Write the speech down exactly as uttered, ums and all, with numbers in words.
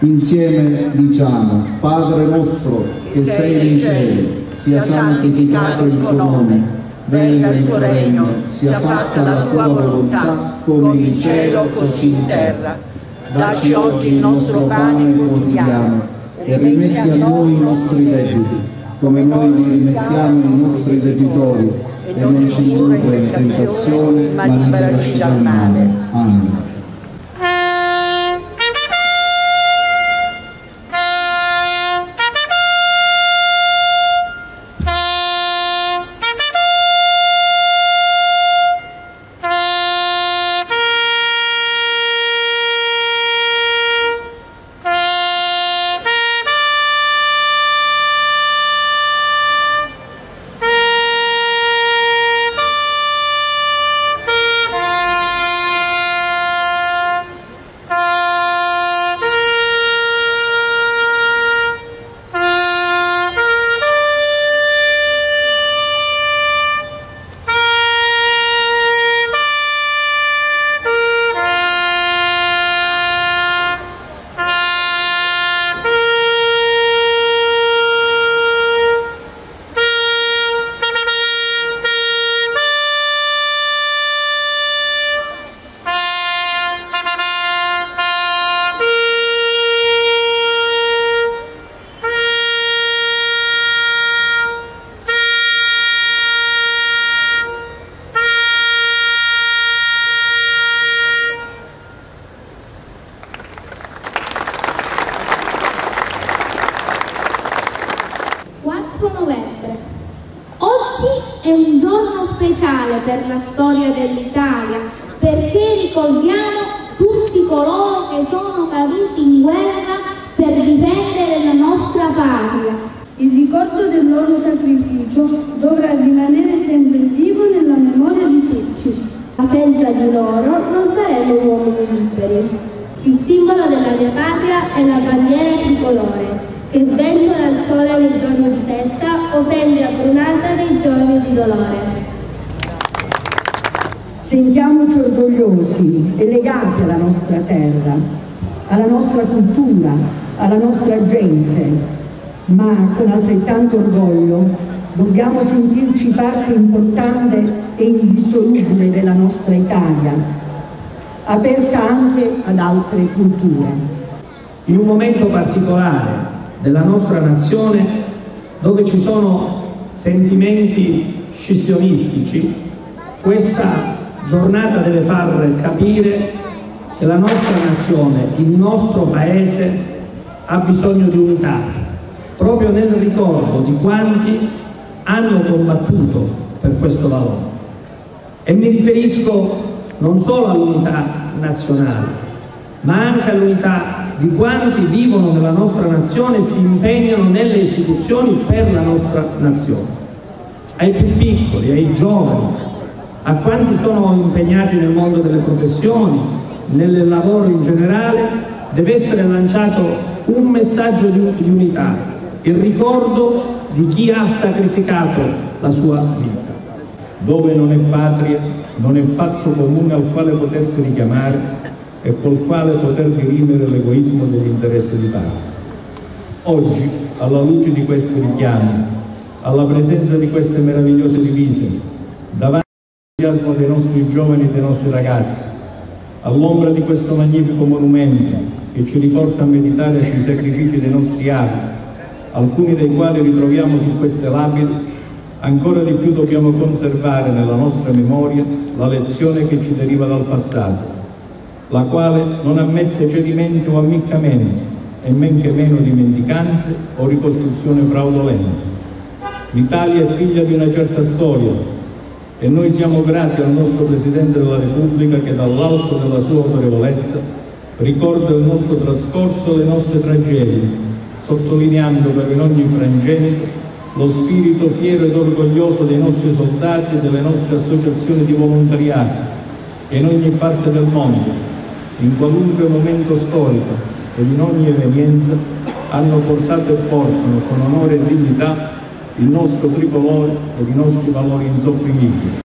Insieme diciamo: Padre nostro che sei nei cieli, sia santificato il tuo nome, venga il tuo regno, sia fatta la tua volontà, come in cielo così in terra. Dacci oggi il nostro pane quotidiano e rimetti a noi i nostri debiti, come noi li rimettiamo ai nostri debitori, e non ci indurre in tentazione, ma liberaci dal male. Amen. novembre. Oggi è un giorno speciale per la storia dell'Italia, perché ricordiamo tutti coloro che sono caduti in guerra per difendere la nostra patria. Il ricordo del loro sacrificio dovrà rimanere sempre vivo nella memoria di tutti. Ma senza di loro non saremmo uomini liberi. Il simbolo della mia patria è la bandiera tricolore, che sventola al sole nei giorni di festa o pende abbronata nei giorni di dolore. Sentiamoci orgogliosi e legati alla nostra terra, alla nostra cultura, alla nostra gente, ma con altrettanto orgoglio dobbiamo sentirci parte importante e indissolubile della nostra Italia, aperta anche ad altre culture. In un momento particolare della nostra nazione, dove ci sono sentimenti scissionistici, questa giornata deve far capire che la nostra nazione, il nostro paese, ha bisogno di unità, proprio nel ricordo di quanti hanno combattuto per questo valore. E mi riferisco non solo all'unità nazionale, ma anche all'unità di quanti vivono nella nostra nazione e si impegnano nelle istituzioni per la nostra nazione. Ai più piccoli, ai giovani, a quanti sono impegnati nel mondo delle professioni, nel lavoro in generale, deve essere lanciato un messaggio di, di unità, il ricordo di chi ha sacrificato la sua vita. Dove non è patria, non è patto comune al quale potersi richiamare e col quale poter dirimere l'egoismo degli interessi di parte. Oggi, alla luce di questi richiami, alla presenza di queste meravigliose divise, davanti all'entusiasmo dei nostri giovani e dei nostri ragazzi, all'ombra di questo magnifico monumento che ci riporta a meditare sui sacrifici dei nostri avi, alcuni dei quali ritroviamo su queste lapidi, ancora di più dobbiamo conservare nella nostra memoria la lezione che ci deriva dal passato, la quale non ammette cedimenti o ammiccamenti e men che meno dimenticanze o ricostruzione fraudolenta. L'Italia è figlia di una certa storia e noi siamo grati al nostro Presidente della Repubblica che dall'alto della sua autorevolezza ricorda il nostro trascorso e le nostre tragedie, sottolineando però in ogni frangente lo spirito fiero ed orgoglioso dei nostri soldati e delle nostre associazioni di volontariato che in ogni parte del mondo, in qualunque momento storico ed in ogni evenienza, hanno portato e portano con onore e dignità il nostro tricolore ed i nostri valori insopprimibili.